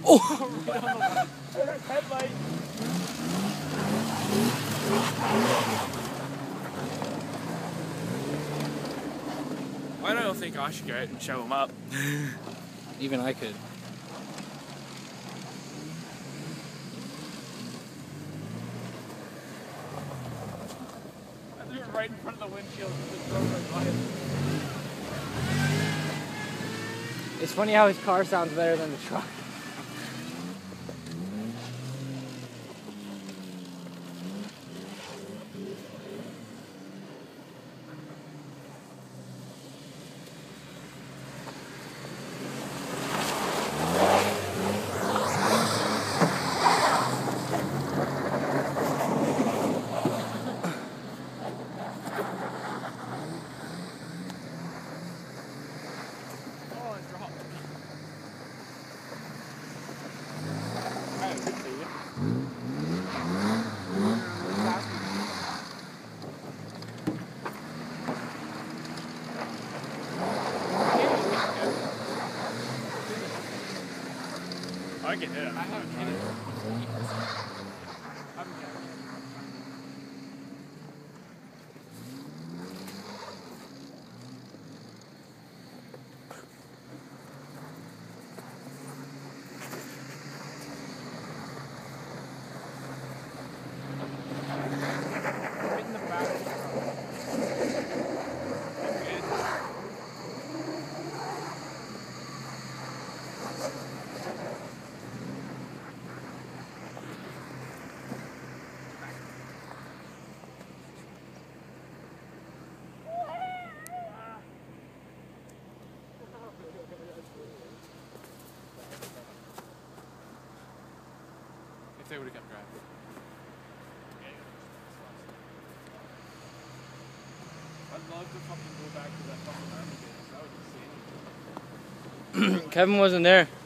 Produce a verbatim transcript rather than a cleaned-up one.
Oh! Headlight. I don't think I should go out and show him up. Even I could. I threw it right in front of the windshield and just drove right by it. It's funny how his car sounds better than the truck. I can hit it. I haven't hit it. I haven't hit it. Hitting the back of the truck. Good. If they would have kept driving. I'd love to fucking go back to that fucking army base. That would be insane. Kevin wasn't there.